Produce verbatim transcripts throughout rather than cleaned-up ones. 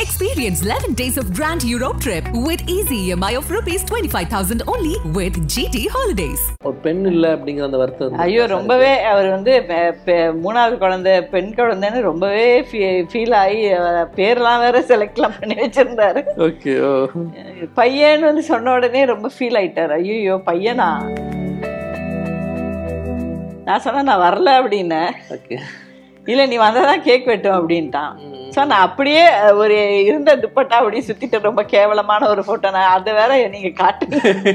Experience eleven days of grand Europe trip with easy E M I of rupees twenty-five thousand only with G T Holidays. ஒரு பெண் இல்ல அப்படிங்கிற அந்த வருத்தம். ஐயோ ரொம்பவே அவர் வந்து மூணாவது குழந்தை பெண் குழந்தைன்னு ரொம்பவே ஃபீல் ஆகி பேர்லாம் வேற செலக்ட்லாம் பண்ணி வச்சிருந்தாரு. ஓகே. பையன் வந்து சொன்ன உடனே ரொம்ப ஃபீல் ஆயிட்டாரு. ஐயோ பையனா, நான் சொன்னேன் நான் வரல அப்படின்னு. இல்லை நீ வந்தாதான் கேக் வெட்டும் அப்படின்ட்டான். ஸோ நான் அப்படியே ஒரு இருந்த துப்பட்டா அப்படியே சுத்திட்டு ரொம்ப கேவலமான ஒரு போட்டோ, நான் அதை வேற நீங்க காட்டு.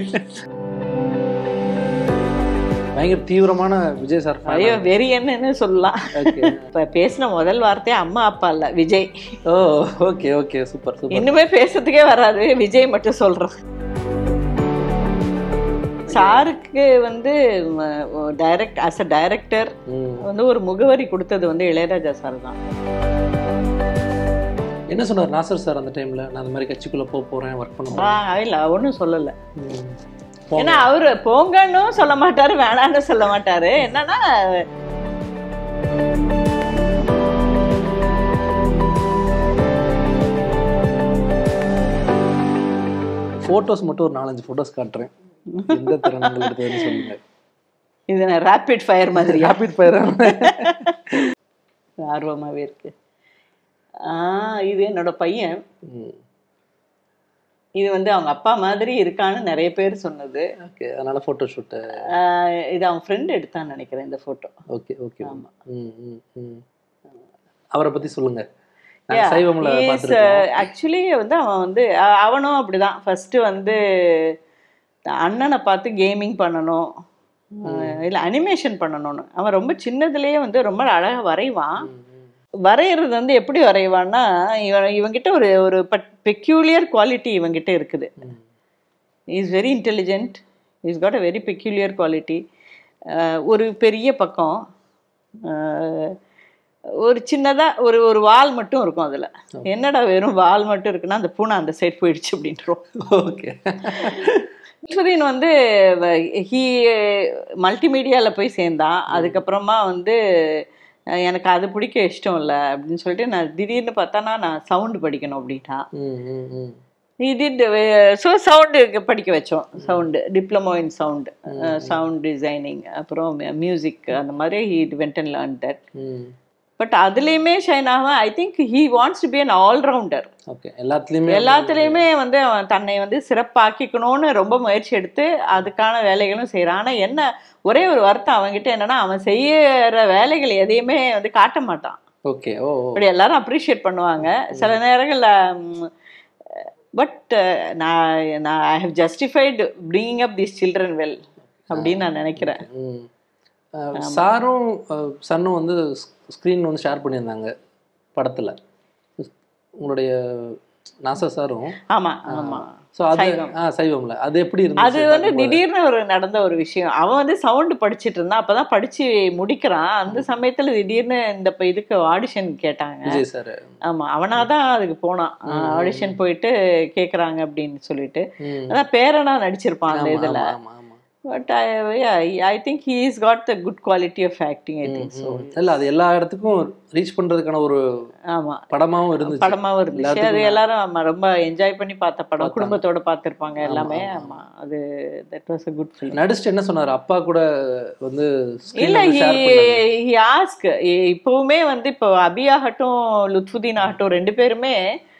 பயங்கர தீவிரமான விஜய் சார். ஐயோ வெறி என்னன்னு சொல்லலாம். இப்ப பேசின முதல் வார்த்தையே அம்மா அப்பா இல்ல விஜய். ஓ ஓகே ஓகே சூப்பர் சூப்பர். இன்னுமே பேசுறதுக்கே வராது, விஜய் மட்டும் சொல்றேன். சாருக்கு வந்து டைரக்ட் ஆஸ் அ டைரக்டர் வந்து ஒரு முகவரி கொடுத்தது வந்து இளையராஜா சார் தான். என்ன சொன்னார் நாசர் சார் அந்த டைம்ல? நான் அந்த மாதிரி கட்சிக்குள்ள போக போறேன், ஒர்க் பண்ண போறேன். இல்ல ஒன்றும் சொல்லல. ஏன்னா அவரு போங்கன்னு சொல்ல மாட்டாரு, வேணான்னு சொல்ல மாட்டாரு. என்னன்னா போட்டோஸ் மட்டும் ஒரு நாலஞ்சு போட்டோஸ் காட்டுறேன். எந்த திறன்கள் எடுத்ததுன்னு சொல்லுங்க. இது நான் ரேபிட் ஃபயர் மாதிரி. ரேபிட் ஃபயர் ஆர்வமாவே இருக்கு. ஆஹ் இது என்னோட பையன். இது வந்து அவங்க அப்பா மாதிரி இருக்கான்னு நிறைய பேர் சொன்னது. ஓகே, அதனால போட்டோ ஷூட். இது அவங்க ஃப்ரெண்ட் எடுத்தான்னு நினைக்கிறேன் இந்த போட்டோ. Okay okay. ஆமா. அவரை பத்தி சொல்லுங்க. ஆக்சுவலி வந்து அவன் வந்து அவனும் அப்படிதான். ஃபர்ஸ்ட் வந்து அண்ணனை பார்த்து கேமிங் பண்ணணும், இல்லை அனிமேஷன் பண்ணணும்னு. அவன் ரொம்ப சின்னதுலேயே வந்து ரொம்ப அழகாக வரைவான். வரைகிறது வந்து எப்படி வரைவான்னா, இவன் இவங்கிட்ட ஒரு ஒரு பெக்யூலியர் குவாலிட்டி இவங்கிட்ட இருக்குது. Is very intelligent, is got a very peculiar quality. ஒரு பெரிய பக்கம் ஒரு சின்னதாக ஒரு ஒரு வால் மட்டும் இருக்கும். அதில் என்னடா வெறும் வால் மட்டும் இருக்குன்னா அந்த பூனை அந்த சைட் போயிடுச்சு அப்படின்றோம். ஓகே. சுதீன் வந்து ஹீ மல்டிமீடியாவில் போய் சேர்ந்தான். அதுக்கப்புறமா வந்து எனக்கு அது பிடிக்க இஷ்டம் இல்லை அப்படின்னு சொல்லிட்டு நான் திடீர்னு பார்த்தானா நான் சவுண்டு படிக்கணும் அப்படின்ட்டா. இது ஸோ சவுண்டு படிக்க வச்சோம். Sound diploma in sound, sound designing, அப்புறம் மியூசிக், அந்த மாதிரி he went and learn that. But அதுலேயுமே ஷைன் ஆகும். I think he wants to be an all rounder. Okay, எல்லாத்துலேயுமே எல்லாத்துலேயுமே வந்து அவன் தன்னை வந்து சிறப்பாக்கிக்கணும்னு ரொம்ப முயற்சி எடுத்து அதுக்கான வேலைகளும் செய்கிறான். ஆனால் என்ன ஒரே ஒரு வருத்தம் அவங்ககிட்ட என்னன்னா, அவன் செய்யற வேலைகள் எதையுமே வந்து காட்ட மாட்டான். ஓகே. ஓ அப்படி எல்லாரும் அப்ரிஷியேட் பண்ணுவாங்க சில நேரங்களில். பட் நான் நான் I have justified bringing up these children well அப்படின்னு நான் நினைக்கிறேன். சாரும் சன்னும் வந்து ஸ்க்ரீன் வந்து ஷேர் பண்ணியிருந்தாங்க படத்தில், உங்களுடைய நாசர் சாரும். ஆமாம் ஆமாம். ஸோ அது சைவம்ல அது எப்படி இருந்துச்சு? அது வந்து திடீர்னு ஒரு நடந்த ஒரு விஷயம். அவன் வந்து சவுண்டு படிச்சுட்டு இருந்தான், அப்போதான் படிச்சு முடிக்கிறான். அந்த சமயத்தில் திடீர்னு இந்த இதுக்கு ஆடிஷன் கேட்டாங்க விஜய் சார். ஆமாம், அவனாதான் அதுக்கு போனான். ஆடிஷன் போயிட்டு கேட்குறாங்க அப்படின்னு சொல்லிட்டு. அதான் பேரனா நடிச்சிருப்பான் அந்த இதில். But I think he is got the good quality of acting. I think so. இல்லை அது எல்லா இடத்துக்கும் ரீச் பண்ணுறதுக்கான ஒரு ஆமாம் படமாகவும் இருந்துச்சு. படமாகவும் இருந்துச்சு. அது எல்லாரும் ஆமாம் ரொம்ப என்ஜாய் பண்ணி பார்த்த படம், குடும்பத்தோடு பார்த்துருப்பாங்க எல்லாமே. ஆமாம், அது that was a good film. நடிச்சுட்டு என்ன சொன்னார் அப்பா கூட வந்து? இல்லை ஹி ஆஸ்க். இப்போவுமே வந்து இப்போ அபி ஆகட்டும் லுத்ஃபுதீன் ஆகட்டும் ரெண்டு பேருமே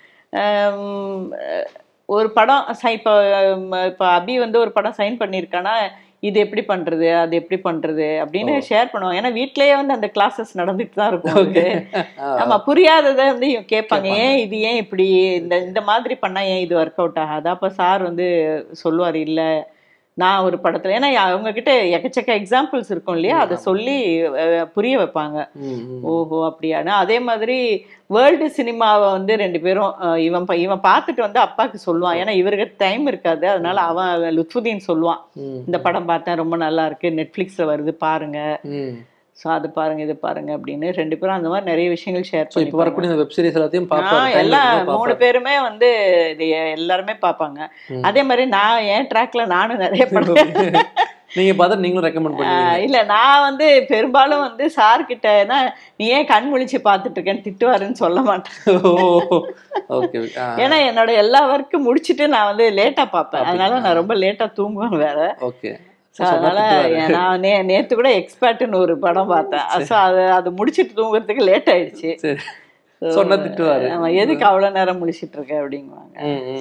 ஒரு படம் சை இப்போ இப்போ அபி வந்து ஒரு படம் சைன் பண்ணியிருக்கானா, இது எப்படி பண்ணுறது அது எப்படி பண்ணுறது அப்படின்னு ஷேர் பண்ணுவாங்க. ஏன்னா வீட்லேயே வந்து அந்த கிளாஸஸ் நடந்துட்டு தான் இருக்கும். ஆமாம், புரியாததை வந்து கேட்பாங்க. ஏன் இது ஏன் இப்படி இந்த இந்த மாதிரி பண்ணால் ஏன் இது ஒர்க் அவுட் ஆகாது? அப்போ சார் வந்து சொல்லுவார், இல்லை நான் ஒரு படத்தில், ஏன்னா அவங்கக்கிட்ட எக்கச்சக்க எக்ஸாம்பிள்ஸ் இருக்கும் இல்லையா, அதை சொல்லி புரிய வைப்பாங்க. ஓஹோ அப்படியானா. அதே மாதிரி வேர்ல்டு சினிமாவை வந்து ரெண்டு பேரும் இவன் இவன் பார்த்துட்டு வந்து அப்பாவுக்கு சொல்லுவான். ஏன்னா இவருக்கு டைம் இருக்காது, அதனால அவன் லுத்ஃபுதீன் சொல்லுவான், இந்த படம் பார்த்தேன் ரொம்ப நல்லா இருக்கு, நெட்ஃப்ளிக்ஸில் வருது பாருங்க, ஸோ அது பாருங்க இது பாருங்க அப்படின்னு ரெண்டு பேரும் அந்த மாதிரி நிறைய விஷயங்கள் ஷேர் பண்ணி. இப்போ வரக்கூடிய வெப் சீரிஸ் எல்லாத்தையும் பார்ப்பாங்க. எல்லாம் மூணு பேருமே வந்து இது எல்லாருமே பார்ப்பாங்க. அதே மாதிரி நான் என் ட்ராக்ல நானும் நிறைய படம் நீங்க பார்த்து நீங்களும் ரெக்கமெண்ட் பண்ணுவீங்க? இல்ல நான் வந்து பெரும்பாலும் வந்து சார் கிட்டனா நீ ஏன் கண் முழிச்சு பார்த்துட்டு இருக்கேன்னு திட்டுவாருன்னு சொல்ல மாட்டேன். ஓகே. ஏன்னா என்னோட எல்லா ஒர்க்கும் முடிச்சுட்டு நான் வந்து லேட்டா பார்ப்பேன். அதனால நான் ரொம்ப லேட்டா தூங்குவேன் வேற. ஓகே. அதனால நான் நே நேத்து கூட எக்ஸ்பர்ட்னு ஒரு படம் பார்த்தேன். ஸோ அது அது முடிச்சுட்டு தூங்குறதுக்கு லேட் ஆயிடுச்சு. சொன்ன திட்டுவாரு. எதுக்கு அவ்வளவு நேரம் முடிச்சிட்டு இருக்க அப்படிங்குவாங்க.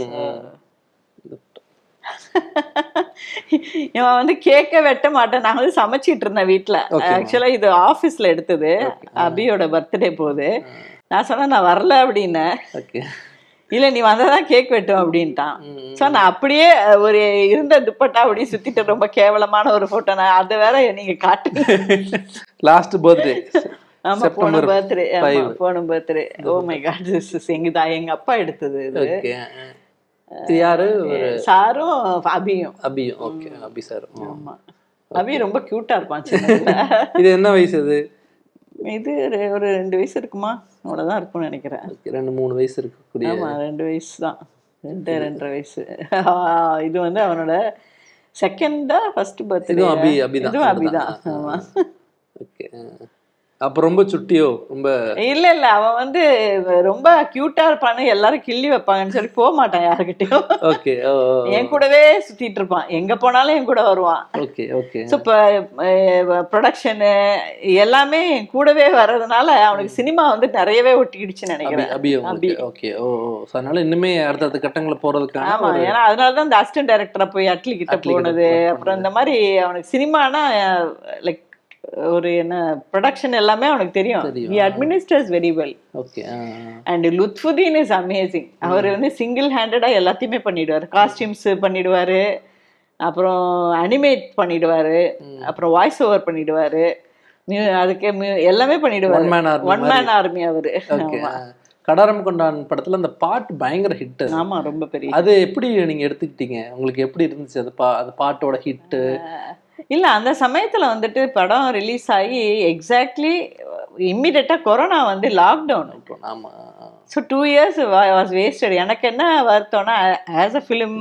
இவன் வந்து கேக்க வெட்ட மாட்டேன். நான் வந்து சமைச்சிட்டு இருந்தேன் வீட்டுல. ஆக்சுவலா இது ஆபீஸ்ல எடுத்தது. அபியோட பர்த்டே போது நான் சொன்னேன் நான் வரல அப்படின்னு. இல்ல நீ வந்தாதான் கேக் வெட்டும் அப்படின்ட்டான். சோ நான் அப்படியே ஒரு இருந்த துப்பட்டா அப்படியே சுத்திட்டு ரொம்ப கேவலமான ஒரு போட்டோ. நான் அதை வேற நீங்க காட்டுங்க. Last birthday. ஆமா போன பர்த்டே. ஆமா போன birthday. Oh my God this is எங்க எங்க அப்பா எடுத்தது இது. இது யாரு? சாரும் அபியும். அபியும். ஓகே. அபி சார். ஆமா அபி ரொம்ப கியூட்டா இருப்பான் சின்னதுல. இது என்ன வயசு அது? இது ஒரு ரெண்டு வயசு இருக்குமா? அவ்வளவுதான் இருக்கும்னு நினைக்கிறேன். ரெண்டு மூணு வயசு இருக்கு. ஆமா ரெண்டு வயசு தான். ரெண்டு ரெண்டரை வயசு. இது வந்து அவனோட செகண்டா ஃபர்ஸ்ட் பர்த்டே. இதுவும் அபி அபிதான். இதுவும் அபிதான். ஆமா. ஓகே. அப்ப ரொம்ப சுட்டியோ? ரொம்ப இல்ல இல்ல அவன் வந்து ரொம்ப கியூட்டா இருப்பான்னு எல்லாரும் கிள்ளி வைப்பாங்கன்னு சொல்லி போக மாட்டான் யாருக்கிட்டையும். ஓகே. என் கூடவே சுத்திட்டு இருப்பான். எங்க போனாலும் என் கூட வருவான். Okay okay. ஸோ இப்போ ப்ரொடக்ஷனு எல்லாமே என் கூடவே வர்றதுனால அவனுக்கு சினிமா வந்து நிறையவே ஒட்டிக்கிடுச்சுன்னு நினைக்கிறேன். அபி. ஓகே. ஓ ஸோ அதனால இன்னுமே அடுத்தடுத்த கட்டங்களை போறதுக்கு. ஆமா ஏன்னா அதனால தான் இந்த அசிஸ்டன்ட் டைரக்டரா போய் அட்லி கிட்ட போனது. அப்புறம் இந்த மாதிரி அவனுக்கு சினிமானா லைக் ஒரு என்ன ப்ரொடக்ஷன் எல்லாமே அவனுக்கு தெரியும். he administers very well. Okay. and Lutfuddin is amazing. அவர் வந்து சிங்கிள் ஹேண்டடா எல்லாத்தையுமே பண்ணிடுவாரு. காஸ்டியூம்ஸ் பண்ணிடுவாரு, அப்புறம் அனிமேட் பண்ணிடுவாரு, அப்புறம் வாய்ஸ் ஓவர் பண்ணிடுவாரு, அதுக்கு எல்லாமே பண்ணிடுவாரு. ஒன் மேன் ஆர்மி அவரு. கடாரம் கொண்டான் படத்துல அந்த பாட்டு பயங்கர ஹிட். ஆமா ரொம்ப பெரிய. அது எப்படி நீங்க எடுத்துக்கிட்டீங்க? உங்களுக்கு எப்படி இருந்துச்சு அது பா அது பாட்டோட ஹிட்டு? இல்ல அந்த சமயத்துல வந்துட்டு படம் ரிலீஸ் ஆகி எக்ஸாக்ட்லி இம்மிடியட்டா கொரோனா வந்து லாக்டவுன். ஆமா. So two years was wasted. எனக்கு என்ன வருத்தம்னா ஆஸ் அ ஃபிலிம்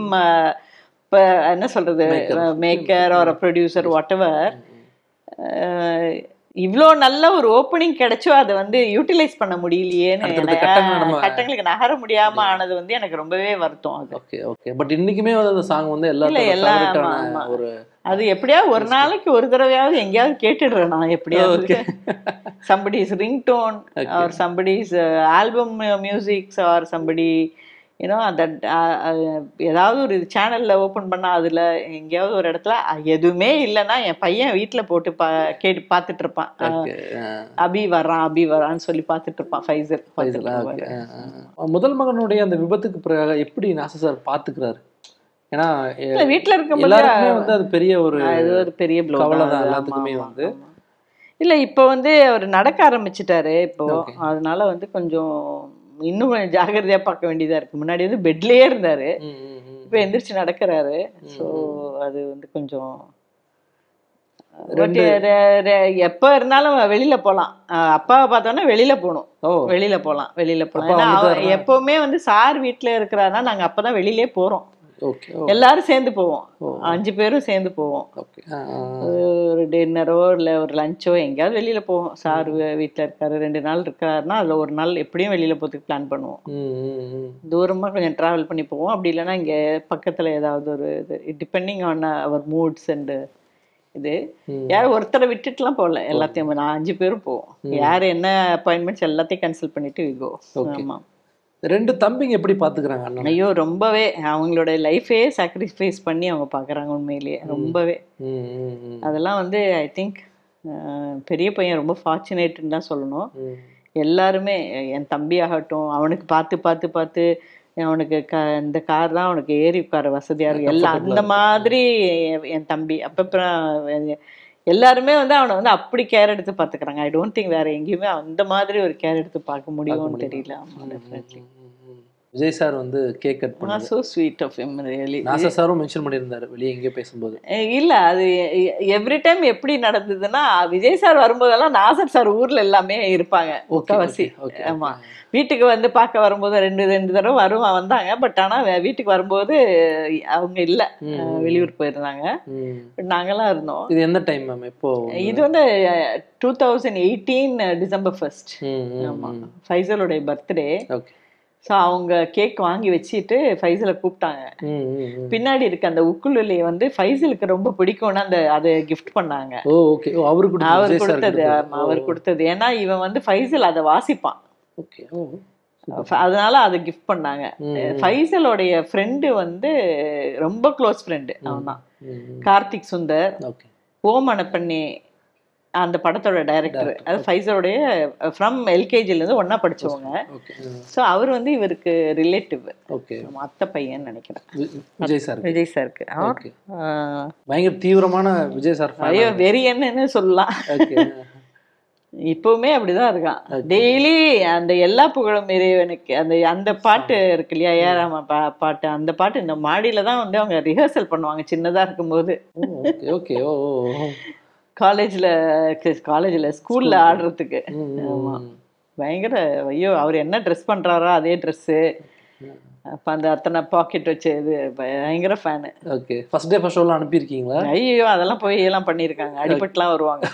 என்ன சொல்றது maker or producer whatever, இவ்வளோ நல்ல ஒரு ஓப்பனிங் கிடைச்சோ அதை வந்து யூட்டிலைஸ் பண்ண முடியலையேன்னு கட்டங்களுக்கு நகர முடியாம ஆனது வந்து எனக்கு ரொம்பவே வருத்தம். அது ஓகே ஓகே. பட் இன்னைக்குமே அந்த சாங் வந்து எல்லாம் ஒரு அது எப்படியாவது ஒரு நாளைக்கு ஒரு தடவையாவது எங்கேயாவது கேட்டுடுறேன் நான். எப்படியாவது somebody's ring tone or somebody's album musics or somebody you know அந்த ஏதாவது ஒரு சேனல்ல ஓப்பன் பண்ணா அதுல எங்கேயாவது ஒரு இடத்துல எதுவுமே இல்லைன்னா என் பையன் வீட்டுல போட்டு பா கேட்டு பார்த்துட்டு இருப்பான். அபி வர்றான் அபி வரான்னு சொல்லி பார்த்துட்டு இருப்பான். ஃபைசல். முதல் மகனுடைய அந்த விபத்துக்கு பிறகு எப்படி நாசர் சார் பாத்துக்கிறாரு? ஏன்னா வீட்டுல இருக்க எல்லாருக்குமே வந்து அது பெரிய ஒரு ஒரு பெரிய கவலை தான் எல்லாத்துக்குமே வந்து. இல்ல இப்ப வந்து அவர் நடக்க ஆரம்பிச்சுட்டாரு இப்போ. அதனால வந்து கொஞ்சம் இன்னும் கொஞ்சம் ஜாகிரதையா பார்க்க வேண்டியதா இருக்கு. முன்னாடி வந்து பெட்லயே இருந்தாரு, இப்ப எந்திரிச்சு நடக்கிறாரு. ஸோ அது வந்து கொஞ்சம் எப்ப இருந்தாலும் வெளியில போலாம். அப்பாவை பார்த்தோன்னா வெளியில போகணும், வெளியில போலாம் வெளியில போலாம். எப்பவுமே வந்து சார் வீட்டுல இருக்கிறாருன்னா நாங்க அப்பதான் வெளியிலே போறோம். எல்லாரும் சேர்ந்து போவோம், அஞ்சு பேரும் சேர்ந்து போவோம். ஒரு டின்னரோ இல்ல ஒரு லஞ்சோ எங்கேயாவது வெளியில போவோம். சார் வீட்டுல இருக்காரு, ரெண்டு நாள் இருக்காருன்னா அதுல ஒரு நாள் எப்படியும் வெளியில போறதுக்கு பிளான் பண்ணுவோம். தூரமா கொஞ்சம் டிராவல் பண்ணி போவோம். அப்படி இல்லைன்னா இங்க பக்கத்துல ஏதாவது ஒரு இது டிபெண்டிங் ஆன் அவர் மூட்ஸ் அண்ட் இது. யாரும் ஒருத்தரை விட்டுட்டுலாம் போகல, எல்லாத்தையும் நான் அஞ்சு பேரும் போவோம். யாரு என்ன அப்பாயின்மெண்ட்ஸ் எல்லாத்தையும் கேன்சல் பண்ணிட்டு விகோ. ஆமா. ரெண்டு தம்பிங்க எப்படி பாத்துக்கிறாங்க? ஐயோ ரொம்பவே அவங்களோட லைஃபே சாக்ரிஃபைஸ் பண்ணி அவங்க பாக்குறாங்க உண்மையிலேயே ரொம்பவே. அதெல்லாம் வந்து ஐ திங்க் பெரிய பையன் ரொம்ப ஃபார்ச்சுனேட்னு தான் சொல்லணும். எல்லாருமே என் தம்பி ஆகட்டும் அவனுக்கு பார்த்து பார்த்து பார்த்து அவனுக்கு க இந்த கார் தான் அவனுக்கு ஏறி உட்கார வசதியா இருக்கு எல்லாம் அந்த மாதிரி. என் தம்பி அப்ப எல்லாருமே வந்து அவனை வந்து அப்படி கேர் எடுத்து பார்த்துக்கிறாங்க. ஐ டோன்ட் திங்க் வேற எங்கேயுமே அந்த மாதிரி ஒரு கேர் எடுத்து பார்க்க முடியும்னு தெரியல. விஜய் சார் வந்து கேக் கட் பண்ணாங்க. so sweet of him really. Nassar சாரும் மென்ஷன் பண்ணியிருந்தாரு வெளியே எங்கேயோ பேசும்போது. இல்ல அது எவ்ரி டைம் எப்படி நடந்ததுன்னா விஜய் சார் வரும்போதெல்லாம் நாசர் சார் ஊர்ல எல்லாமே இருப்பாங்க முக்காவாசி. ஆமா, வீட்டுக்கு வந்து பார்க்க வரும்போது ரெண்டு ரெண்டு தடவை வருவா வந்தாங்க. பட் ஆனா வீட்டுக்கு வரும்போது அவங்க இல்ல, வெளியூர் போயிருந்தாங்க. நாங்கெல்லாம் இருந்தோம். இது எந்த டைம் மேம்? எப்போ? இது வந்து two thousand eighteen December first. ஆமா, ஃபைசலோடைய பர்த்டே. ஸோ அவங்க கேக் வாங்கி வச்சுட்டு ஃபைசலை கூப்பிட்டாங்க. பின்னாடி இருக்க அந்த உக்குலுலையை வந்து ஃபைசலுக்கு ரொம்ப பிடிக்கும்னு அந்த அதை கிஃப்ட் பண்ணாங்க. அவர் கொடுத்தது. அவர் கொடுத்தது. ஏன்னா இவன் வந்து ஃபைசல் அதை வாசிப்பான், அதனால அதை கிஃப்ட் பண்ணாங்க. ஃபைசலோடைய ஃப்ரெண்டு வந்து ரொம்ப க்ளோஸ் ஃப்ரெண்டு அவன் தான், கார்த்திக் சுந்தர். ஓமனப்பண்ணி அந்த படத்தோட டைரக்டர். அது ஃபைசலோடைய ஃப்ரம் எல்கேஜில இருந்து ஒன்னா படிச்சவங்க. ஸோ அவர் வந்து இவருக்கு ரிலேட்டிவ், அத்தை பையன் நினைக்கிறேன் விஜய் சார். விஜய் சாருக்கு பயங்கர தீவிரமான விஜய் சார். ஐயோ வெறி என்னன்னு சொல்லலாம். இப்பவுமே அப்படிதான் இருக்கான். டெய்லி அந்த எல்லா புகழும் இறைவனுக்கு அந்த அந்த பாட்டு இருக்கு இல்லையா, ஏறாம பாட்டு, அந்த பாட்டு இந்த மாடியில தான் வந்து அவங்க ரிஹர்சல் பண்ணுவாங்க சின்னதா இருக்கும்போது. காலேஜ்ல காலேஜ்ல ஸ்கூல்ல ஆடுறதுக்கு. ஆமா, பயங்கர ஐயோ அவர் என்ன ட்ரெஸ் பண்றாரோ அதே ட்ரெஸ்ஸு, அப்ப அந்த அத்தனை பாக்கெட் வச்சு இது பயங்கர fan. Okay, first day first ஷோலாம் அனுப்பியிருக்கீங்களா? ஐயோ அதெல்லாம் போய் எல்லாம் பண்ணியிருக்காங்க, அடிபட்டுலாம் வருவாங்க.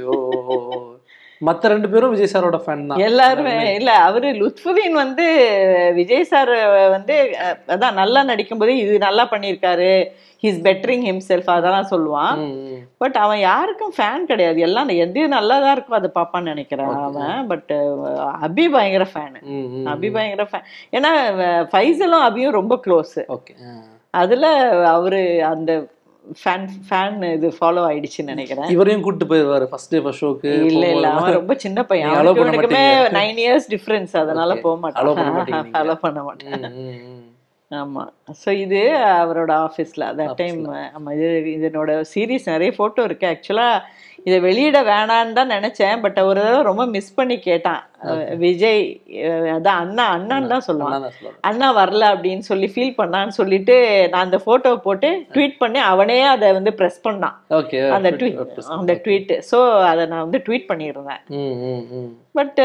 மற்ற ரெண்டு பேரும் விஜய் சாரோட ஃபேன் தான் எல்லாருமே. இல்ல அவரு லுத்ஃபுதீன் வந்து விஜய் சார் வந்து அதான் நல்லா நடிக்கும் போது இது நல்லா பண்ணியிருக்காரு, ஹீஸ் பெட்டரிங் ஹிம்செல்ஃப் அதெல்லாம் சொல்லுவான். பட் அவன் யாருக்கும் ஃபேன் கிடையாது. எல்லாம் எதையும் நல்லா தான் இருக்கும் அதை பார்ப்பான்னு நினைக்கிறேன் அவன். பட் அபி பயங்கர ஃபேனு. அபி பயங்கர ஃபேன். ஏன்னா ஃபைசலும் அபியும் ரொம்ப க்ளோஸ். அதுல அவரு அந்த ஃபேன் ஃபேன் இது ஃபாலோ ஆயிடுச்சுன்னு நினைக்கிறேன். இவரையும் கூட்டிட்டு போயிருவாரு ஃபர்ஸ்ட் டே ஃபர்ஸ்ட் ஷோக்கு. இல்ல இல்ல அவன் ரொம்ப சின்ன பையன், அவனுக்குமே நைன் இயர்ஸ் டிஃபரன்ஸ், அதனால போக மாட்டான், ஃபாலோ பண்ண மாட்டேன். ஆமா, ஸோ இது அவரோட ஆஃபீஸ்ல தட் டைம். ஆமா, இது இதனோட சீரீஸ் நிறைய போட்டோ இருக்கு. ஆக்சுவலா இதை வெளியிட வேணான்னு தான் நினைச்சேன். பட் ஒரு தடவை ரொம்ப மிஸ் பண்ணி கேட்டான் விஜய், அதான் அண்ணா அண்ணான்னு தான் சொல்லுவான், அண்ணா வரல அப்படின்னு சொல்லி ஃபீல் பண்ணான்னு சொல்லிட்டு நான் அந்த போட்டோவை போட்டு ட்வீட் பண்ணி அவனே அதை வந்து ப்ரெஸ் பண்ணான் அந்த ட்வீட் அந்த ட்வீட். ஸோ அதை நான் வந்து ட்வீட் பண்ணியிருந்தேன். But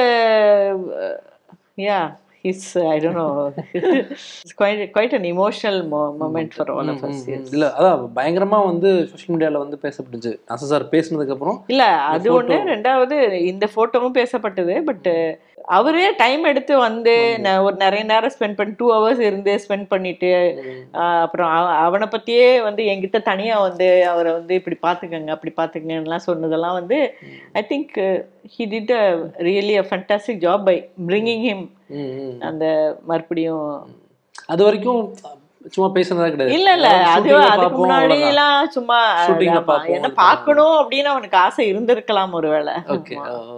yeah It's, I don't know, it's quite quite an emotional mo- moment for all of us. இல்ல அதான் பயங்கரமா வந்து சோஷியல் மீடியால வந்து பேசப்பட்டுச்சு நாசர் சார் பேசினதுக்கு அப்புறம். இல்ல அது ஒண்ணு. ரெண்டாவது இந்த போட்டோவும் பேசப்பட்டது. பட் அவரே டைம் எடுத்து வந்து ஒரு நிறைய நேரம் ஸ்பெண்ட் பண்ணி டூ ஹவர்ஸ் இருந்து ஸ்பெண்ட் பண்ணிட்டு அப்புறம் அவனை பத்தியே வந்து என்கிட்ட தனியா வந்து அவரை வந்து இப்படி பாத்துக்கங்க அப்படி பாத்துக்கங்கலாம் சொன்னதெல்லாம் வந்து I think he did a really a fantastic job by bringing him அந்த மறுபடியும். அது வரைக்கும் சும்மா பேசுனதா கிடையாது. இல்ல இல்ல அது அதுக்கு முன்னாடி எல்லாம் சும்மா என்ன பாக்கணும் அப்படின்னு அவனுக்கு ஆசை இருந்திருக்கலாம் ஒருவேளை. ஓகே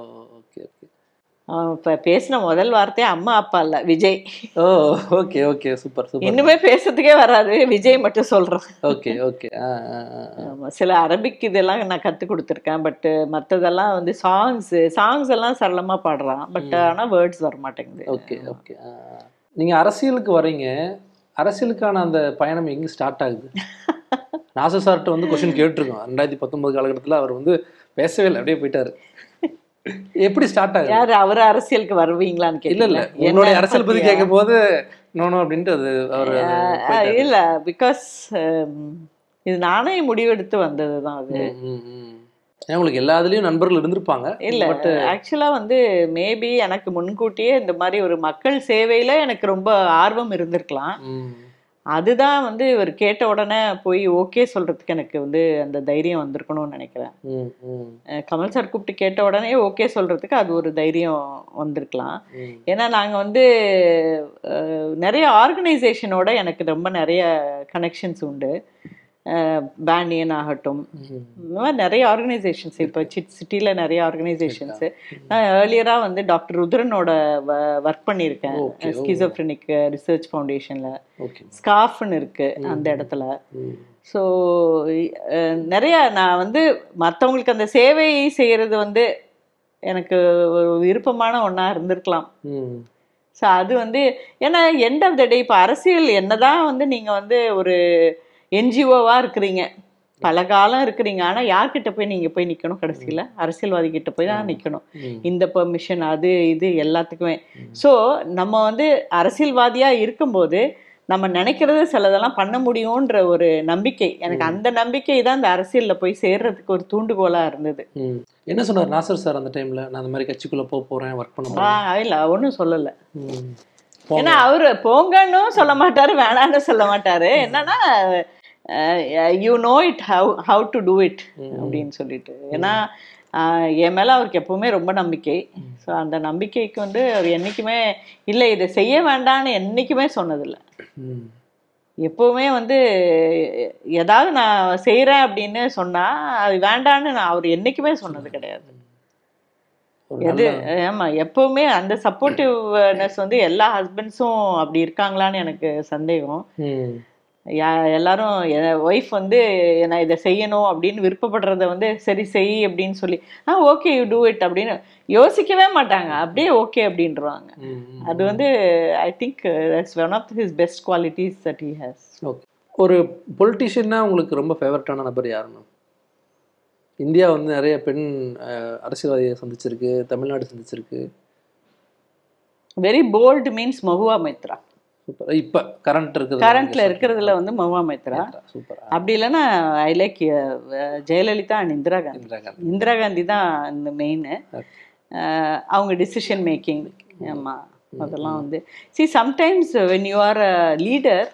அவன் இப்ப பேசின முதல் வார்த்தையே அம்மா அப்பா இல்ல விஜய். ஓ ஓகே ஓகே சூப்பர் சூப்பர். இன்னுமே பேசுறதுக்கே வராது, விஜய் மட்டும் சொல்றேன். Okay okay. ஆமா, சில அரபிக் இதெல்லாம் நான் கத்து கொடுத்துருக்கேன். பட் மற்றதெல்லாம் வந்து சாங்ஸ் சாங்ஸ் எல்லாம் சரளமா பாடுறான். பட் ஆனா வேர்ட்ஸ் வர மாட்டேங்குது. Okay okay. நீங்க அரசியலுக்கு வரீங்க, அரசியலுக்கான அந்த பயணம் எங்க ஸ்டார்ட் ஆகுது? நாசர் சார்ட்ட வந்து கொஸ்டின் கேட்டிருக்கோம் ரெண்டாயிரத்தி பத்தொன்பது காலகட்டத்தில். அவர் வந்து பேசவே இல்லை, அப்படியே போயிட்டாரு. எப்படி ஸ்டார்ட் ஆகுது? யாரு அவர் அரசியலுக்கு வருவீங்களான்னு கேட்க. இல்ல இல்ல என்னுடைய அரசியல் பத்தி கேட்கும் போது நோனோ அப்படின்ட்டு அது அவர் இல்ல பிகாஸ் இது நானே முடிவெடுத்து வந்ததுதான் அது. உங்களுக்கு எல்லா இதுலயும் நண்பர்கள் இருந்திருப்பாங்க. இல்ல ஆக்சுவலா வந்து மேபி எனக்கு முன்கூட்டியே இந்த மாதிரி ஒரு மக்கள் சேவையில எனக்கு ரொம்ப ஆர்வம் இருந்திருக்கலாம். அதுதான் வந்து இவர் கேட்ட உடனே போய் ஓகே சொல்றதுக்கு எனக்கு வந்து அந்த தைரியம் வந்திருக்கணும்னு நினைக்கிறேன். கமல் சார் கூப்பிட்டு கேட்ட உடனே ஓகே சொல்றதுக்கு அது ஒரு தைரியம் வந்திருக்கலாம். ஏன்னா நாங்க வந்து நிறைய ஆர்கனைசேஷனோட எனக்கு ரொம்ப நிறைய கனெக்ஷன்ஸ் உண்டு. பேண்டியன் ஆகட்டும், இந்த மாதிரி நிறைய ஆர்கனைசேஷன்ஸ். இப்போ சிட் சிட்டியில் நிறைய ஆர்கனைசேஷன்ஸு. நான் ஏர்லியராக வந்து டாக்டர் ருத்ரனோட ஒர்க் பண்ணியிருக்கேன் ஸ்கிசோஃப்ரெனிக் ரிசர்ச் ஃபவுண்டேஷனில். ஸ்காஃப்னு இருக்குது அந்த இடத்துல. ஸோ நிறையா நான் வந்து மற்றவங்களுக்கு அந்த சேவை செய்கிறது வந்து எனக்கு ஒரு விருப்பமான ஒன்றா இருந்திருக்கலாம். ஸோ அது வந்து ஏன்னா எண்ட் ஆஃப் த டே இப்போ அரசியல் என்னதான் வந்து நீங்கள் வந்து ஒரு என்ஜிஓவாக இருக்கிறீங்க, பல காலம் இருக்கிறீங்க, ஆனால் யார்கிட்ட போய் நீங்கள் போய் நிற்கணும் கடைசியில்? அரசியல்வாதி கிட்ட போய் தான் நிற்கணும். இந்த பெர்மிஷன் அது இது எல்லாத்துக்குமே. ஸோ நம்ம வந்து அரசியல்வாதியாக இருக்கும்போது நம்ம நினைக்கிறது சிலதெல்லாம் பண்ண முடியுன்ற ஒரு நம்பிக்கை, எனக்கு அந்த நம்பிக்கை தான் இந்த அரசியலில் போய் சேர்றதுக்கு ஒரு தூண்டுகோலாக இருந்தது. என்ன சொன்னார் நாசர் சார் அந்த டைமில்? நான் அந்த மாதிரி கட்சிக்குள்ளே போக போகிறேன், ஒர்க் பண்ண போகிறேன். இல்லை ஒன்றும் சொல்லலை. ஏன்னா அவர் போங்கன்னு சொல்ல மாட்டார், வேணான்னு சொல்ல மாட்டார். என்னன்னா you know it how how to do it அப்படின்னு சொல்லிட்டு. ஏன்னா என் மேலே அவருக்கு எப்பவுமே ரொம்ப நம்பிக்கை. ஸோ அந்த நம்பிக்கைக்கு வந்து அவர் என்றைக்குமே இல்லை இதை செய்ய வேண்டான்னு என்றைக்குமே சொன்னதில்லை. எப்பவுமே வந்து ஏதாவது நான் செய்கிறேன் அப்படின்னு சொன்னால் அது வேண்டான்னு நான் அவர் என்றைக்குமே சொன்னது கிடையாது. எது ஆமாம், எப்பவுமே அந்த சப்போர்ட்டிவ்னஸ் வந்து எல்லா ஹஸ்பண்ட்ஸும் அப்படி இருக்காங்களான்னு எனக்கு சந்தேகம். எல்லாரும் ஒய்ஃப் வந்து நான் இதை செய்யணும் அப்படின்னு விருப்பப்படுறத வந்து சரி செய் அப்படின்னு சொல்லி ah okay you do it அப்படின்னு யோசிக்கவே மாட்டாங்க, அப்படியே ஓகே அப்படின்றாங்க. அது வந்து I think that's one of his best qualities that he has. Okay, ஒரு பொலிட்டிஷியன்னா உங்களுக்கு ரொம்ப ஃபேவரட்டான நபர் யாருன்னு? இந்தியா வந்து நிறைய பெண் அரசியல்வாதியை சந்திச்சிருக்கு, தமிழ்நாடு சந்திச்சிருக்கு. Very bold means Mahua Moitra. Super. இப்போ கரண்ட் இருக்குது, கரண்ட்ல இருக்கிறதுல வந்து மஹுவா மைத்ரா. சூப்பர். அப்படி இல்லைன்னா I like Jayalalithaa and Indira Gandhi. Indira Gandhi தான் இந்த மெயின். அவங்க டிசிஷன் மேக்கிங். ஆமாம், அதெல்லாம் வந்து see sometimes when you are a leader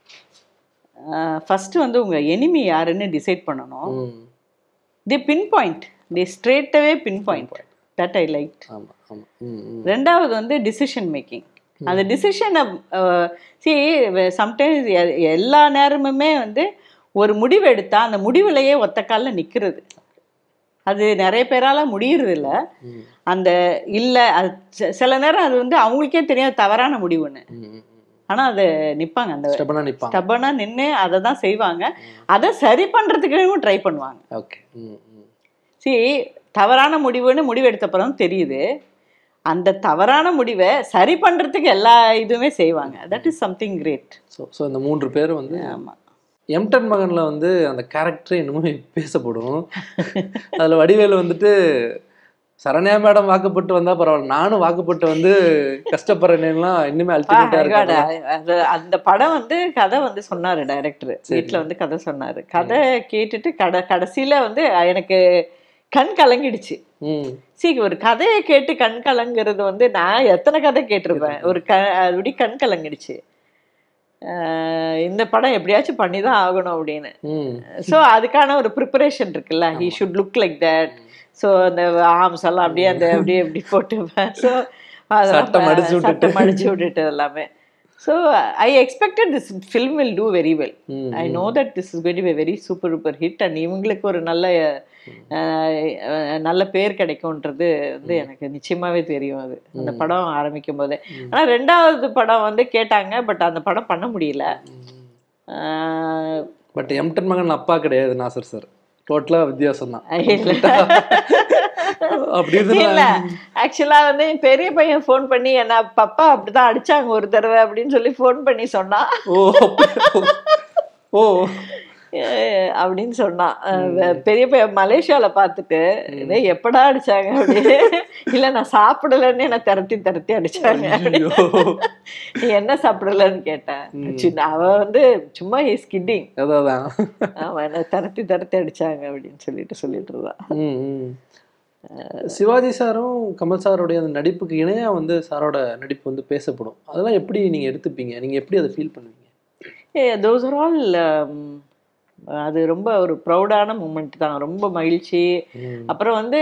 first வந்து உங்கள் எனிமி யாருன்னு டிசைட் பண்ணணும். The pin point, the straight away pin point. That I like. ரெண்டாவது வந்து டிசிஷன் மேக்கிங். அந்த டிசிஷனை சி சம்டைம்ஸ் எல்லா நேரமுமே வந்து ஒரு முடிவு எடுத்தா அந்த முடிவுலையே ஒத்த காலில் நிற்கிறது. அது நிறைய பேரால் முடியறது இல்லை. அந்த இல்லை அது சில நேரம் அது வந்து அவங்களுக்கே தெரியாது தவறான முடிவுன்னு, ஆனால் அது நிற்பாங்க, அந்த ஸ்டபனாக நின்று அதை தான் செய்வாங்க. அதை சரி பண்ணுறதுக்கும் ட்ரை பண்ணுவாங்க. ஓகே, சி தவறான முடிவுன்னு முடிவு எடுத்தப்பறம் தெரியுது, அந்த தவறான முடிவை சரி பண்ணுறதுக்கு எல்லா இதுவுமே செய்வாங்க. That is something great. So so இந்த மூன்று பேர் வந்து ஆமாம். எம்டன் மகனில் வந்து அந்த கேரக்டரே இன்னுமே பேசப்படும். அதில் வடிவேலு வந்துட்டு சரண்யா மேடம் வாக்குப்பட்டு வந்தால் பரவாயில்ல, நானும் வாக்குப்பட்டு வந்து கஷ்டப்படுறேன்லாம் இன்னுமே அல்டிமேட்டாக இருக்கு. அந்த படம் வந்து கதை வந்து சொன்னார் டைரக்டர், வீட்டில் வந்து கதை சொன்னார். கதை கேட்டுட்டு கடை கடைசியில் வந்து எனக்கு கண் கலங்கிடுச்சு. சி ஒரு கதையை கேட்டு கண் கலங்கிறது வந்து நான் எத்தனை கதை கேட்டிருப்பேன். ஒரு க அப்படி கண் கலங்கிடுச்சு. இந்த படம் எப்படியாச்சும் பண்ணி தான் ஆகணும் அப்படின்னு. ஸோ அதுக்கான ஒரு ப்ரிப்பரேஷன் இருக்குல்ல, he should look like that. So அந்த ஆர்ம்ஸ் எல்லாம் அப்படியே அந்த அப்படியே எப்படி போட்டுப்பேன். ஸோ சட்டம் அடிச்சு விட்டுட்டு எல்லாமே. So I expected this film will do very well. Mm-hmm. I know that this is going to be a very super super hit and இவங்களுக்கு ஒரு நல்ல நல்ல பேர் கிடைக்கும்ன்றது வந்து எனக்கு நிச்சயமாவே தெரியும். அது அந்த படம் ஆரம்பிக்கும் போதே. ஆனா ரெண்டாவது படம் வந்து கேட்டாங்க, பட் அந்த படம் பண்ண முடியல. பட் எம்டன் மகன் அப்பா கிடையாது நாசர் சார், டோட்டலா வித்தியாசம் தான். அப்படி இல்ல, ஆக்சுவலா வந்து பெரிய பையன் போன் பண்ணி என்ன பப்பா அப்படிதான் அடிச்சாங்க ஒரு தடவை அப்படின்னு சொல்லி போன் பண்ணி சொன்னா. ஓ அப்படின்னு சொன்னான். பெரிய பையன் மலேசியால பாத்துட்டு இதே எப்படா அடிச்சாங்க அப்படின்னு. இல்ல நான் சாப்பிடலன்னு என்ன திரட்டி திரட்டி அடிச்சாங்க. நீ என்ன சாப்பிடலன்னு கேட்டேன். அவ வந்து சும்மா ஹீஸ் கிட்டிங், அவன் என்ன திரட்டி திரட்டி அடிச்சாங்க அப்படின்னு சொல்லிட்டு சொல்லிட்டு இருந்தான். சிவாஜி சாரும் கமல் சாரோடைய அந்த நடிப்புக்கு இணையா வந்து சாரோட நடிப்பு வந்து பேசப்படும். அதெல்லாம் எப்படி நீங்க எடுத்துப்பீங்க, நீங்க எப்படி அதை ஃபீல் பண்ணுவீங்க? ஏ தோஸ் ஆர் ஆல் அது ரொம்ப ஒரு ப்ரௌடான மூமெண்ட் தான், ரொம்ப மகிழ்ச்சி. அப்புறம் வந்து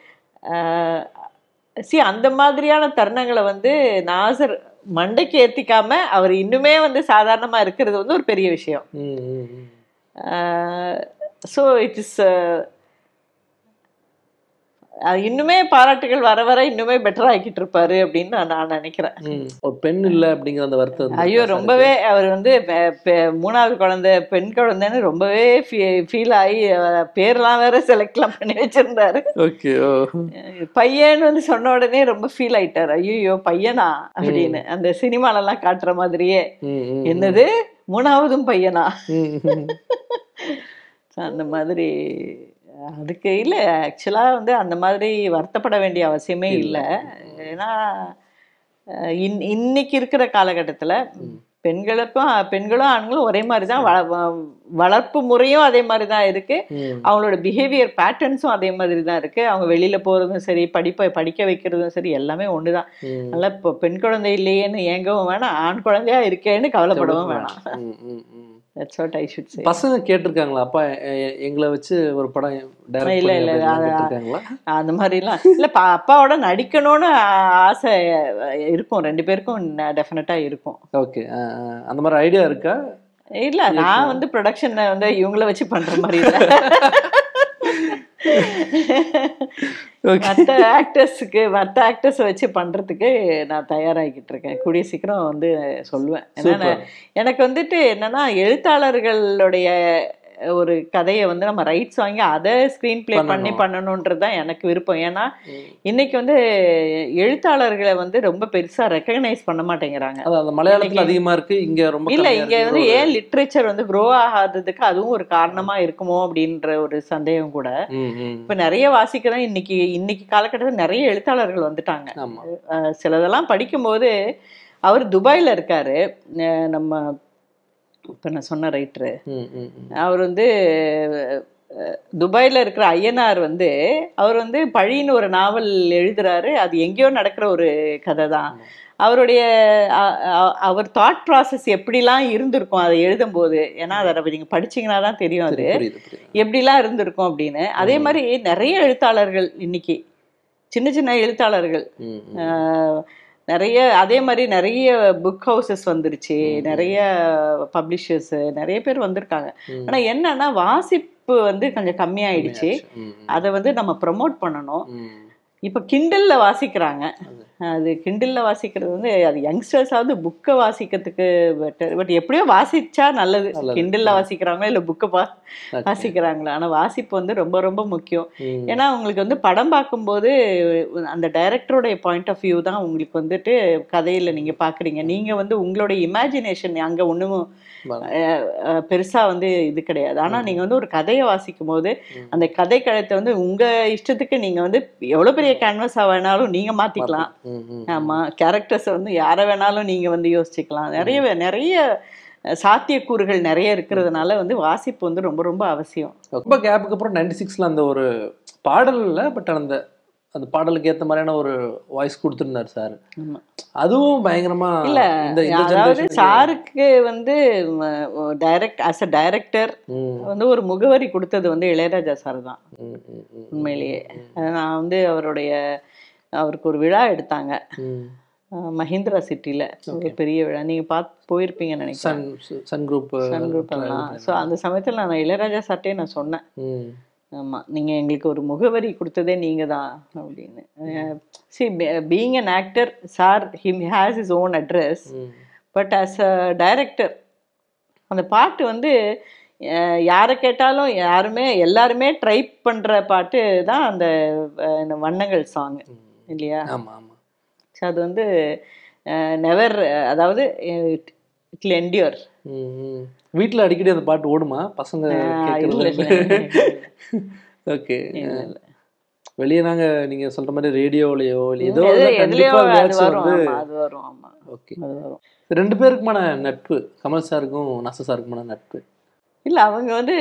சி அந்த மாதிரியான தருணங்களை வந்து நாசர் மண்டைக்கு ஏற்றிக்காம அவர் இன்னுமே வந்து சாதாரணமா இருக்கிறது வந்து ஒரு பெரிய விஷயம். ஸோ இட் இஸ் இன்னுமே பாராட்டுகள் வர வர இன்னுமே பெட்டரா ஆக்கிட்டு இருப்பாரு அப்படின்னு நான் நான் நினைக்கிறேன். ஒரு பெண் இல்லை அப்படிங்கிற அந்த வருத்தம். ஐயோ ரொம்பவே அவர் வந்து மூணாவது குழந்தை பெண் குழந்தைன்னு ரொம்பவே ஃபீல் ஆகி பேர்லாம் வேற செலக்ட்லாம் பண்ணி வச்சிருந்தாரு. ஓகே. பையன் வந்து சொன்ன உடனே ரொம்ப ஃபீல் ஆயிட்டாரு. ஐயோ பையனா அப்படின்னு அந்த சினிமாலெல்லாம் காட்டுற மாதிரியே, என்னது மூணாவதும் பையனா அந்த மாதிரி. அதுக்கு இல்லை, ஆக்சுவலாக வந்து அந்த மாதிரி வருத்தப்பட வேண்டிய அவசியமே இல்லை. ஏன்னா இன் இன்னைக்கு இருக்கிற காலகட்டத்தில் பெண்களுக்கும் பெண்களும் ஆண்களும் ஒரே மாதிரி தான், வளர்ப்பு முறையும் அதே மாதிரி தான் இருக்கு, அவங்களோட பிஹேவியர் பேட்டர்ன்ஸும் அதே மாதிரி தான் இருக்கு. அவங்க வெளியில போறதும் சரி, படிப்பை படிக்க வைக்கிறதும் சரி, எல்லாமே ஒண்ணுதான். அதனால இப்போ பெண் குழந்தை இல்லையேன்னு ஏங்கவும் வேணாம், ஆண் குழந்தையா இருக்கேன்னு கவலைப்படவும் வேணாம். That's what I should say. பசங்க கேட்டிருக்காங்களா அப்பா எங்களை வச்சு ஒரு படம் டைரக்ட் இல்ல இல்ல பண்ணிருக்காங்களா? அந்த மாதிரிலாம் இல்ல, அப்பாவோட நடிக்கணும்னு ஆசை இருக்கும், ரெண்டு பேருக்கும் டெஃபினட்டா இருக்கும். ஓகே. அந்த மாதிரி ஐடியா இருக்கா? இல்ல, நான் வந்து ப்ரொடக்ஷன் வந்து இவங்கள வச்சு பண்ற மாதிரி இல்ல, மற்ற ஆக்டர்ஸுக்கு மற்ற ஆக்டர்ஸை வச்சு பண்றதுக்கு நான் தயாராகிக்கிட்டு இருக்கேன். கூடிய சீக்கிரம் வந்து சொல்லுவேன். ஏன்னா எனக்கு வந்துட்டு என்னன்னா, எழுத்தாளர்களுடைய ஒரு கதையை வந்து நம்ம ரைட்ஸ் வாங்கி அதை ஸ்க்ரீன் பிளே பண்ணி பண்ணணுன்றது தான் எனக்கு விருப்பம். ஏன்னா இன்னைக்கு வந்து எழுத்தாளர்களை வந்து ரொம்ப பெருசா ரெக்கக்னைஸ் பண்ண மாட்டேங்கிறாங்க. மலையாளத்துல அதிகமா இருக்கு, இங்க ரொம்ப இல்ல. இங்க வந்து ஏன் லிட்ரேச்சர் வந்து க்ரோ ஆகாததுக்கு அதுவும் ஒரு காரணமா இருக்குமோ அப்படின்ற ஒரு சந்தேகம் கூட. இப்ப நிறைய வாசிக்கதான் இன்னைக்கு இன்னைக்கு காலகட்டத்தில் நிறைய எழுத்தாளர்கள் வந்துட்டாங்க. சிலதெல்லாம் படிக்கும்போது, அவர் துபாயில இருக்காரு, நம்ம இப்போ நான் சொன்ன ரைட்டரு, அவர் வந்து துபாயில் இருக்கிற ஐயனார் வந்து அவர் வந்து பழின்னு ஒரு நாவல் எழுதுறாரு. அது எங்கேயோ நடக்கிற ஒரு கதை தான். அவருடைய அவர் தாட் ப்ராசஸ் எப்படிலாம் இருந்திருக்கும் அதை எழுதும்போது, ஏன்னா அதை நீங்கள் படிச்சிங்கன்னா தான் தெரியும் அது எப்படிலாம் இருந்திருக்கும் அப்படின்னு. அதே மாதிரி நிறைய எழுத்தாளர்கள் இன்னைக்கு, சின்ன சின்ன எழுத்தாளர்கள் நிறைய, அதே மாதிரி நிறைய புக் ஹவுசஸ் வந்துருச்சு, நிறைய பப்ளிஷர்ஸ் நிறைய பேர் வந்திருக்காங்க. ஆனா என்னன்னா வாசிப்பு வந்து கொஞ்சம் கம்மியாயிடுச்சு. அதை வந்து நம்ம ப்ரமோட் பண்ணணும். இப்ப கிண்டல்ல வாசிக்கிறாங்க. அது கிண்டல்ல வாசிக்கிறது வந்து அது யங்ஸ்டர்ஸாவது புக்கை வாசிக்கிறதுக்கு பெட்டர். பட் எப்படியோ வாசிச்சா நல்லது. கிண்டல்ல வாசிக்கிறாங்களோ இல்லை புக்கை பா வாசிக்கிறாங்களா, ஆனா வாசிப்பு வந்து ரொம்ப ரொம்ப முக்கியம். ஏன்னா உங்களுக்கு வந்து படம் பார்க்கும்போது அந்த டைரக்டருடைய பாயிண்ட் ஆஃப் வியூ தான் உங்களுக்கு வந்துட்டு கதையில நீங்க பாக்குறீங்க. நீங்க வந்து உங்களுடைய இமேஜினேஷன் அங்க ஒண்ணும் பெருசா வந்து இது கிடையாது. ஆனா நீங்க வந்து ஒரு கதையை வாசிக்கும் போது அந்த கதை கழத்தை வந்து உங்க இஷ்டத்துக்கு நீங்க வந்து எவ்வளவு பெரிய கேன்வஸா வேணாலும் நீங்க மாத்திக்கலாம். ஆமா, கேரக்டர்ஸ் வந்து யாரை வேணாலும் நீங்க வந்து யோசிச்சுக்கலாம். நிறைய நிறைய சாத்தியக்கூறுகள் நிறைய இருக்கிறதுனால வந்து வாசிப்பு வந்து ரொம்ப ரொம்ப அவசியம். ரொம்ப கேப்புக்கு அப்புறம் நைன்டி சிக்ஸ்ல அந்த ஒரு பாடல் இல்லை, பட் அந்த அந்த பாடலுக்கு ஏற்ற மாதிரியான ஒரு வாய்ஸ் கொடுத்துருந்தார் சார். அதுவும் பயங்கரமா இல்ல, அதாவது சாருக்கு வந்து டைரக்ட் ஆஸ் அ டைரக்டர் வந்து ஒரு முகவரி கொடுத்தது வந்து இளையராஜா சார் தான் உண்மையிலேயே. நான் வந்து அவருடைய அவருக்கு ஒரு விழா எடுத்தாங்க மஹிந்திரா சிட்டில, ஒரு பெரிய விழா. நீங்க பார்த்து போயிருப்பீங்கன்னு நினைக்கிறேன், சன் குரூப் சன் குரூப் எல்லாம். ஸோ அந்த சமயத்தில் நான் இளையராஜா சார்ட்டே நான் சொன்னேன், ஆமா நீங்க எங்களுக்கு ஒரு முகவரி கொடுத்ததே நீங்க தான் அப்படின்னு. See being an actor, sir him has his own address, but as a director அந்த பாட்டு வந்து யாரை கேட்டாலும் யாருமே எல்லாருமே ட்ரை பண்ற பாட்டு தான் அந்த வண்ணங்கள் சாங் இல்லையா? ஸோ அது வந்து நெவர், அதாவது இட் வில் என்டியூர். வீட்டில் அடிக்கடி அந்த பாட்டு ஓடுமா பசங்க? ஓகே. வெளியே நாங்க நீங்க சொல்ற மாதிரி ரேடியோலயோ ஏதோ வரும். ஓகே. ரெண்டு பேருக்குமான நட்பு, கமல் சாருக்கும் நாசர் சாருக்குமான நட்பு இல்ல, அவங்க வந்து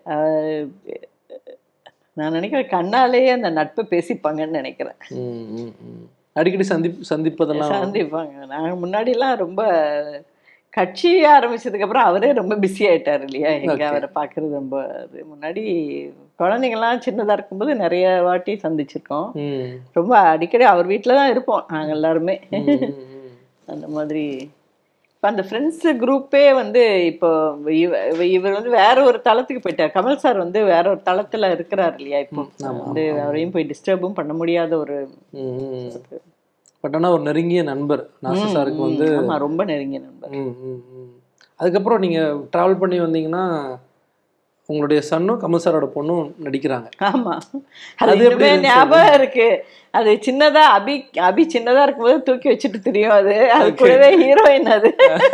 நான் நினைக்கிறேன் கண்ணாலேயே அந்த நட்பை பேசிப்பாங்கன்னு நினைக்கிறேன். அடிக்கடி சந்திப்பு சந்திப்பதெல்லாம் சந்திப்பாங்க. நாங்கள் முன்னாடிலாம் ரொம்ப கட்சி ஆரம்பிச்சதுக்கு அப்புறம் அவரே ரொம்ப பிஸி ஆயிட்டார் இல்லையா, எங்க அவரை பாக்குறது ரொம்ப. அது முன்னாடி குழந்தைங்கள்லாம் சின்னதா இருக்கும்போது நிறைய வாட்டி சந்திச்சிருக்கோம். ரொம்ப அடிக்கடி அவர் வீட்டுல தான் இருப்போம் நாங்க எல்லாருமே. அந்த மாதிரி இப்போ அந்த ஃப்ரெண்ட்ஸ் குரூப்பே வந்து இப்போ இவ- இவர் வந்து வேற ஒரு தளத்துக்கு போயிட்டார். கமல் சார் வந்து வேற ஒரு தளத்துல இருக்கிறார் இல்லையா இப்போ. வந்து அவரையும் போய் டிஸ்டர்பும் பண்ண முடியாத ஒரு பட் ஆனால் ஒரு நெருங்கிய நண்பர் நாசர் சாருக்கு வந்து. ஆமா, ரொம்ப நெருங்கிய நண்பர். ம், ம், ம். அதுக்கப்புறம் நீங்கள் ட்ராவல் பண்ணி வந்தீங்கன்னா உங்களுடைய சன்னும் கமல் சாரோட பொண்ணும் நடிக்கிறாங்க. ஆமா, அது இன்னுமே ஞாபகம் இருக்கு. அது சின்னதா அபி அபி சின்னதா இருக்கும்போது தூக்கி வச்சுட்டு தெரியும். அது அது கூடவே ஹீரோயின் அது.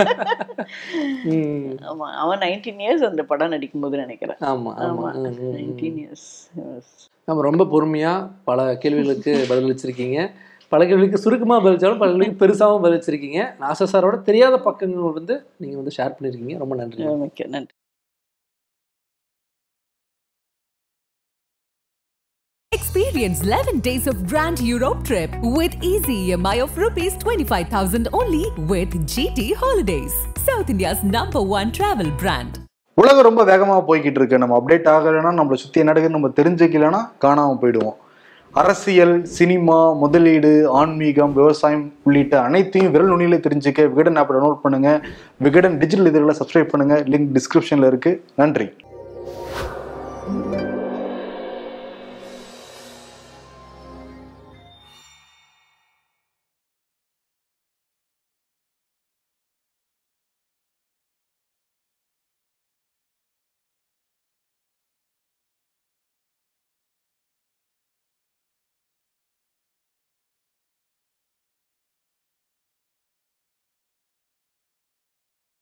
ஆமா, அவன் நைன்டீன் இயர்ஸ் அந்த படம் நடிக்கும் போது நினைக்கிறேன். ஆமா ஆமா நைன்டீன் இயர்ஸ். நம்ம ரொம்ப பொறுமையா பல கேள்விகளுக்கு பதிலளிச்சிருக்கீங்க. பல கேள்விக்கு சுருக்கமாக பதிலளிச்சாலும் பல கேள்விக்கு பெருசாகவும் பதிலளிச்சிருக்கீங்க. நாசர் சாரோட தெரியாத பக்கங்கள் வந்து நீங்க வந்து ஷேர் பண்ணிருக்கீங்க. ரொம்ப நன்றி. ஓகே, நன்றி. Experience eleven days of Grand Europe trip with easy E M I of rupees twenty-five thousand only with G T Holidays, South India's number one travel brand. உலகம் ரொம்ப வேகமாக போய்கிட்டு இருக்கு. நம்ம அப்டேட் ஆகலைன்னா, நம்மளை சுற்றி என்ன நடக்குதுன்னு நம்ம தெரிஞ்சுக்கலைன்னா காணாமல் போயிடுவோம். அரசியல், சினிமா, முதலீடு, ஆன்மீகம், விவசாயம் உள்ளிட்ட அனைத்தையும் விரல் நுனியில தெரிஞ்சுக்க விகடன் ஆப்பை டவுன்லோட் பண்ணுங்க. விகடன் டிஜிட்டல் இதழ்களை சப்ஸ்கிரைப் பண்ணுங்க. லிங்க் டிஸ்கிரிப்ஷன்ல இருக்கு. நன்றி.